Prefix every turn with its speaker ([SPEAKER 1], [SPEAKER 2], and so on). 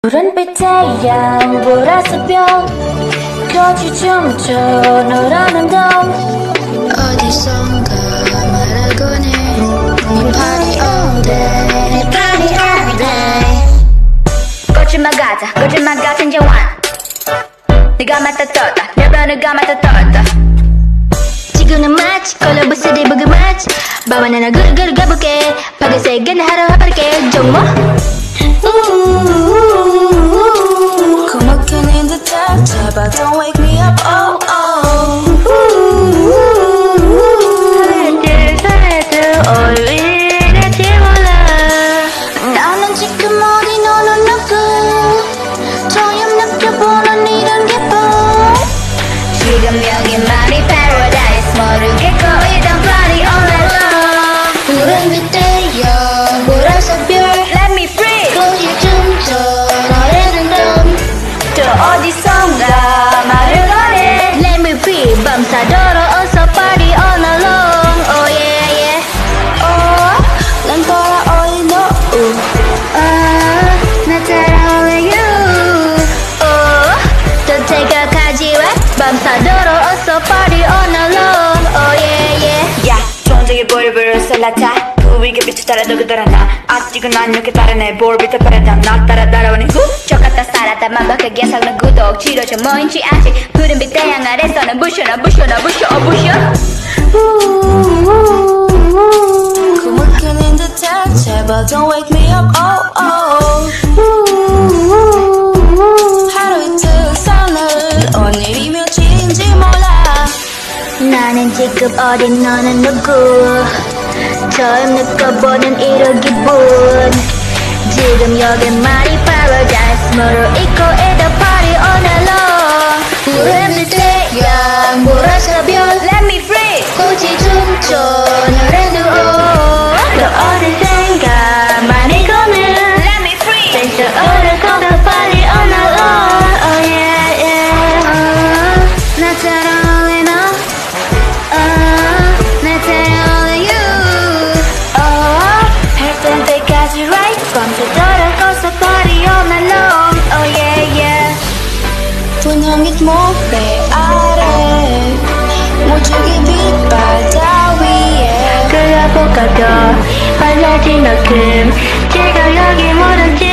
[SPEAKER 1] 푸른빛 태양 보라색 별 같이 춤춰 너라는 동
[SPEAKER 2] 어디선가 말하곤 해 네 party all day 네 party all day
[SPEAKER 3] 거칠만 가자 거칠만 같은 재환 네가 맡아 떴다 내 변을 감았다 떴다 지금은 마치 컬러브 시리 보그 마치 밤은 나 그르 가볼게 파괴색은 하루 해버릴게 정모
[SPEAKER 1] 고막힌 in the dark 제발 don't wake me up oh oh
[SPEAKER 3] 살들 어울리는지 몰라
[SPEAKER 1] 나는 지금 어디 너는 누구 처음 느껴보는 이런 기분
[SPEAKER 3] 지금 여기만이 paradise 모르겠고 일단 party all night long
[SPEAKER 2] 푸른빛 태양 보라색 별
[SPEAKER 3] Let me free
[SPEAKER 2] 거기 춤춰 너라는 동
[SPEAKER 3] 또 어디선가 말을 꺼내 Let me free 밤사도록 어서 party all night long Oh yeah yeah
[SPEAKER 1] 난 따라오이 너
[SPEAKER 3] 나 따라올래 you 또 태격하지 왜 밤사도록 어서 party all night long Oh yeah yeah
[SPEAKER 4] 야 종적이 볼을 쏠라타 그 위에 빛을 따라 너그 따라 나 아직은 난 이렇게 따라내 볼빛을 바라다 나 따라오니
[SPEAKER 3] 저 같다 살았다 만박하게 살는 구독 치료제 뭐인지 아직 푸른빛 태양 아래서는 부셔 부셔
[SPEAKER 1] 고막힌 in the dark 제발 don't wake me up oh oh 하루 이틀 사늘 오늘이 며칠인지 몰라
[SPEAKER 3] 나는 지금 어디 너는 누구 처음 느껴보는 이런 기분 지금 여기만이 paradise 모두 잊고 있던 party all night long
[SPEAKER 2] 푸른빛 태양 보라색 별
[SPEAKER 3] Let me free
[SPEAKER 2] 꽃이 춤춰 너라는 동
[SPEAKER 3] 또 어디선가 많이 거는 Let me free Tension 오를 거가 party all night long Oh yeah yeah 나 따라올래 너 나 따라올래 you
[SPEAKER 4] 했던 때까지 right
[SPEAKER 3] 밤새도록 어서 party all night long Oh yeah yeah
[SPEAKER 1] 분홍빛 모래 아래 무지개 빛바다 위에
[SPEAKER 3] 그려볼까 더 밝아진 만큼 지금 여기 모든